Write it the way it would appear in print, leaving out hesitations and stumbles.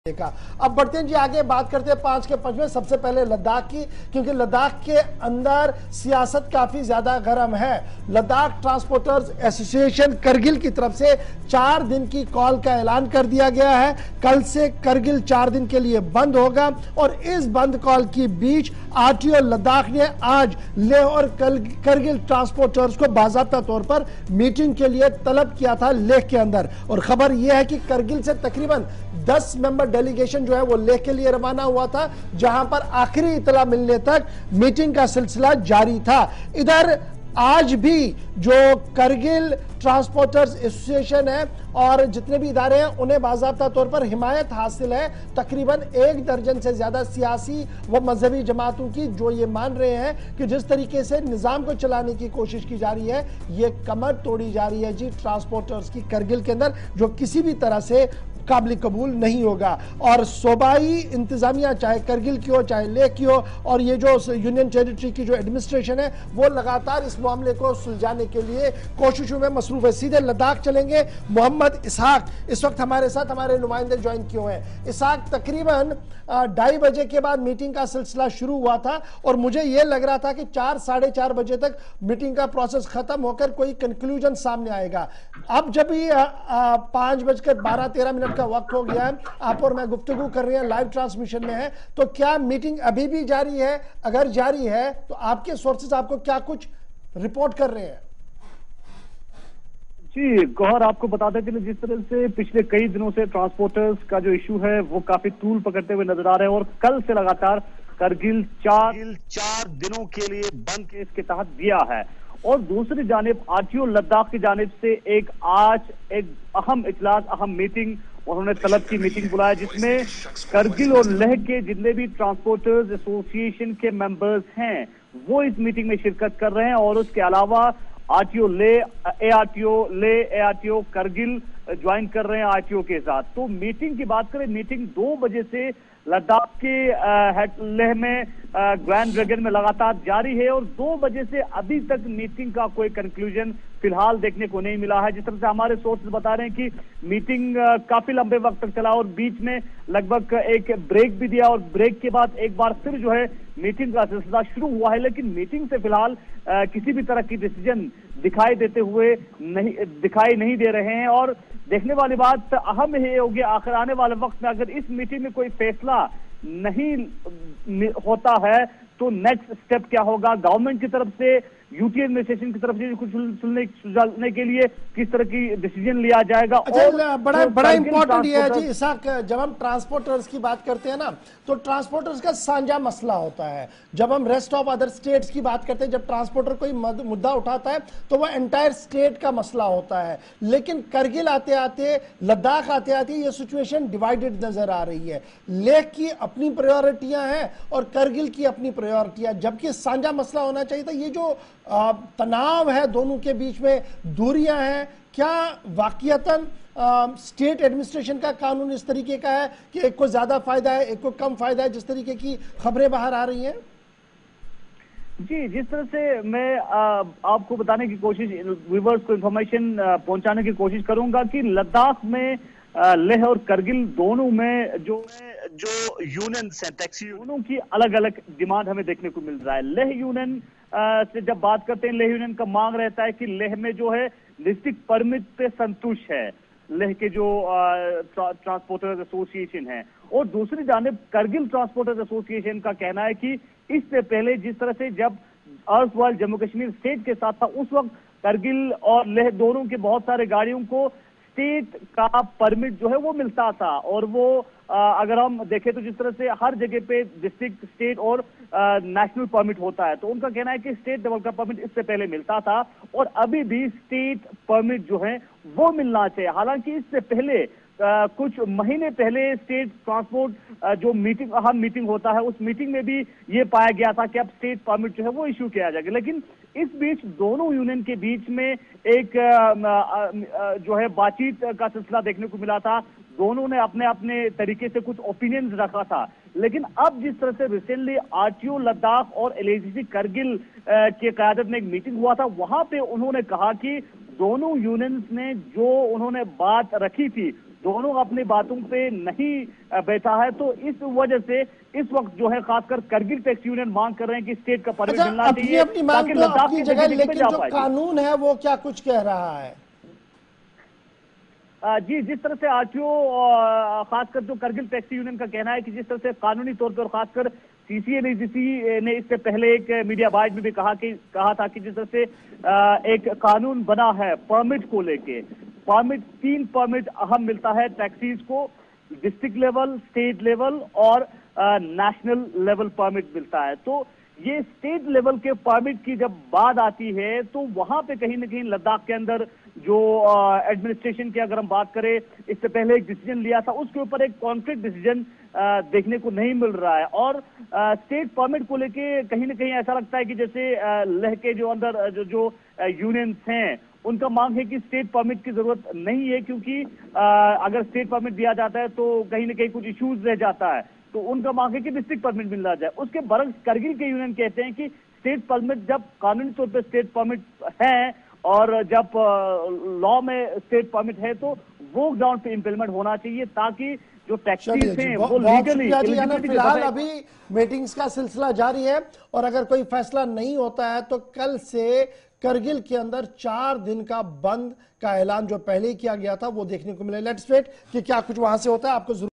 का। अब बढ़ते हैं जी आगे, बात करते हैं 5 के 5 में। सबसे पहले लद्दाख की, क्योंकि लद्दाख के अंदर सियासत काफी ज्यादा गर्म है। लद्दाख ट्रांसपोर्टर्स एसोसिएशन करगिल की तरफ से 4 दिन की कॉल का ऐलान कर दिया गया है। कल से करगिल 4 दिन के लिए बंद होगा और इस बंद कॉल के बीच आरटीओ लद्दाख ने आज लेह और करगिल ट्रांसपोर्टर्स को बाकायदा तौर पर मीटिंग के लिए तलब किया था लेह के अंदर। और खबर यह है कि करगिल से तकरीबन 10 मेंबर डेलीगेशन जो है वो लेह के लिए रवाना हुआ था, जहां पर आखिरी इतला मिलने तक मीटिंग का सिलसिला जारी था। इधर आज भी जो करगिल ट्रांसपोर्टर्स एसोसिएशन है और जितने भी इदारे हैं उन्हें बाकायदा तौर पर हिमायत हासिल है तकरीबन 1 दर्जन से ज्यादा सियासी व मजहबी जमातों की, जो ये मान रहे हैं कि जिस तरीके से निजाम को चलाने की कोशिश की जा रही है ये कमर तोड़ी जा रही है जी ट्रांसपोर्टर्स की करगिल के अंदर, जो किसी भी तरह से काबिल कबूल नहीं होगा। और सूबाई इंतजामिया चाहे करगिल की हो चाहे लेह की हो और ये जो यूनियन टेरिटरी की जो एडमिनिस्ट्रेशन है वो लगातार इस मामले को सुलझाने के लिए कोशिशों में मसरूफ है। सीधे लद्दाख चलेंगे। मोहम्मद इसहाक इस वक्त हमारे साथ, हमारे नुमाइंदे ज्वाइन किए हुए हैं। इसहाक, तकरीबन 2:30 बजे के बाद मीटिंग का सिलसिला शुरू हुआ था और मुझे यह लग रहा था कि 4 साढ़े 4 बजे तक मीटिंग का प्रोसेस खत्म होकर कोई कंक्लूजन सामने आएगा। अब जब भी 5:12-13 का वक्त हो गया है, आप और मैं गुफ्तगू कर रहे हैं, लाइव ट्रांसमिशन में है, तो क्या मीटिंग अभी भी जारी है? अगर जारी है तो आपके सोर्सेज आपको क्या कुछ रिपोर्ट कर रहे हैं? जी गौहर, आपको बताते चले जिस तरह से पिछले कई दिनों से ट्रांसपोर्टर्स का जो इशू है वो काफी तूल पकड़ते हुए नजर आ रहे हैं और कल से लगातार करगिल 4 दिनों के लिए बंद केस के तहत दिया है। और दूसरी जानिब आरटीओ लद्दाख की जानिब से एक अहम इजलास, अहम मीटिंग उन्होंने तलब की मीटिंग बुलाया, जिसमें करगिल और लेह के जितने भी ट्रांसपोर्टर्स एसोसिएशन के मेंबर्स हैं वो इस मीटिंग में शिरकत कर रहे हैं। और उसके अलावा आरटीओ एआरटीओ करगिल ज्वाइन कर रहे हैं आरटीओ के साथ। तो मीटिंग की बात करें, मीटिंग 2 बजे से लद्दाख के लेह में ग्रैंड ड्रैगन में लगातार जारी है और 2 बजे से अभी तक मीटिंग का कोई कंक्लूजन फिलहाल देखने को नहीं मिला है। जिस तरह से हमारे सोर्सेज बता रहे हैं कि मीटिंग काफी लंबे वक्त तक चला और बीच में लगभग एक ब्रेक भी दिया और ब्रेक के बाद एक बार फिर जो है मीटिंग का सिलसिला शुरू हुआ है। लेकिन मीटिंग से फिलहाल किसी भी तरह की डिसीजन दिखाई नहीं दे रहे हैं। और देखने वाली बात अहम है होगी, आखिर आने वाले वक्त में अगर इस मीटिंग में कोई फैसला नहीं होता है तो नेक्स्ट स्टेप क्या होगा, गवर्नमेंट की तरफ से, यूटी एडमिनिस्ट्रेशन की तरफ से कुछ सुलझाने के लिए किस तरह की डिसीजन लिया जाएगा। अच्छा, बड़ा इंपॉर्टेंट ये है जी इसाक, जब हम ट्रांसपोर्टर्स की बात करते हैं ना तो ट्रांसपोर्टर्स का साझा मसला होता है। जब हम रेस्ट ऑफ अदर स्टेट्स की बात करते हैं, जब ट्रांसपोर्टर कोई मुद्दा उठाता है तो वह एंटायर स्टेट का मसला होता है। लेकिन करगिल आते आते, लद्दाख आते आते ये सिचुएशन डिवाइडेड नजर आ रही है। लेह की अपनी प्रायोरिटियां हैं और करगिल की अपनी प्रायोरिटियां, जबकि साझा मसला होना चाहिए था। ये जो तनाव है दोनों के बीच में, दूरियां हैं, क्या वाकईतन स्टेट एडमिनिस्ट्रेशन का कानून इस तरीके का है कि एक को ज्यादा फायदा है एक को कम फायदा है, जिस तरीके की खबरें बाहर आ रही हैं? जी, जिस तरह से मैं आपको बताने की कोशिश, व्यूअर्स को इंफॉर्मेशन पहुंचाने की कोशिश करूंगा कि लद्दाख में लेह और करगिल दोनों में जो यूनियंस हैं, टैक्सी दोनों की अलग अलग डिमांड हमें देखने को मिल रहा है। लेह यूनियन से जब बात करते हैं, लेह यूनियन का मांग रहता है कि लेह में जो है डिस्ट्रिक्ट परमिट पे संतुष्ट है लेह के जो ट्रांसपोर्टर्स एसोसिएशन है। और दूसरी जानिब करगिल ट्रांसपोर्टर्स एसोसिएशन का कहना है कि इससे पहले जिस तरह से जब अर्सवाइल जम्मू कश्मीर स्टेट के साथ था, उस वक्त करगिल और लेह दोनों के बहुत सारे गाड़ियों को स्टेट का परमिट जो है वो मिलता था। और वो अगर हम देखें तो जिस तरह से हर जगह पे डिस्ट्रिक्ट, स्टेट और नेशनल परमिट होता है, तो उनका कहना है कि स्टेट लेवल का परमिट इससे पहले मिलता था और अभी भी स्टेट परमिट जो है वो मिलना चाहिए। हालांकि इससे पहले कुछ महीने पहले स्टेट ट्रांसपोर्ट जो अहम मीटिंग होता है, उस मीटिंग में भी ये पाया गया था कि अब स्टेट परमिट जो है वो इश्यू किया जाएगा। लेकिन इस बीच दोनों यूनियन के बीच में एक जो है बातचीत का सिलसिला देखने को मिला था। दोनों ने अपने अपने तरीके से कुछ ओपिनियंस रखा था। लेकिन अब जिस तरह से रिसेंटली आरटीओ लद्दाख और एलएसीसी करगिल के क़यादत में एक मीटिंग हुआ था, वहां पे उन्होंने कहा कि दोनों यूनियंस ने जो उन्होंने बात रखी थी दोनों अपनी बातों पे नहीं बैठा है। तो इस वजह से इस वक्त जो है खासकर करगिल टैक्सी यूनियन मांग कर रहे हैं कि स्टेट का परमिट मिलना चाहिए अपनी मांग ताकि तो लद्दाख अपनी की जगह, जगह लेकिन जा जो पाए। कानून है वो क्या कुछ कह रहा है? जी, जिस तरह से आरटीओ खासकर जो करगिल टैक्सी यूनियन का कहना है कि जिस तरह से कानूनी तौर पर खासकर सीसीएनएजीसी ने इससे पहले एक मीडिया बाइट में भी कहा था कि जिस तरह से एक कानून बना है परमिट को लेके, परमिट 3 परमिट अहम मिलता है टैक्सीज को, डिस्ट्रिक्ट लेवल, स्टेट लेवल और नेशनल लेवल परमिट मिलता है। तो ये स्टेट लेवल के परमिट की जब बात आती है तो वहां पे कहीं ना कहीं लद्दाख के अंदर जो एडमिनिस्ट्रेशन की अगर हम बात करें, इससे पहले एक डिसीजन लिया था, उसके ऊपर एक कॉन्फ्लिक्ट डिसीजन देखने को नहीं मिल रहा है। और स्टेट परमिट को लेके कहीं ना कहीं ऐसा लगता है कि जैसे लेह के जो अंदर जो यूनियंस हैं उनका मांग है कि स्टेट परमिट की जरूरत नहीं है, क्योंकि अगर स्टेट परमिट दिया जाता है तो कहीं ना कहीं कुछ इश्यूज रह जाता है। तो उनका मांग है कि डिस्ट्रिक्ट परमिट मिलना जाए। उसके बरक्स करगिल के यूनियन कहते हैं कि स्टेट परमिट जब कानूनी तौर पर स्टेट परमिट है और जब लॉ में स्टेट परमिट है तो वो ग्राउंड पे इम्प्लीमेंट होना चाहिए ताकि जो टैक्सीज हैं वो लीगली। फिलहाल अभी मीटिंग्स का सिलसिला जारी है और अगर कोई फैसला नहीं होता है तो कल से करगिल के अंदर 4 दिन का बंद का ऐलान जो पहले ही किया गया था वो देखने को मिले। लेट्स वेट कि क्या कुछ वहां से होता है, आपको जरूर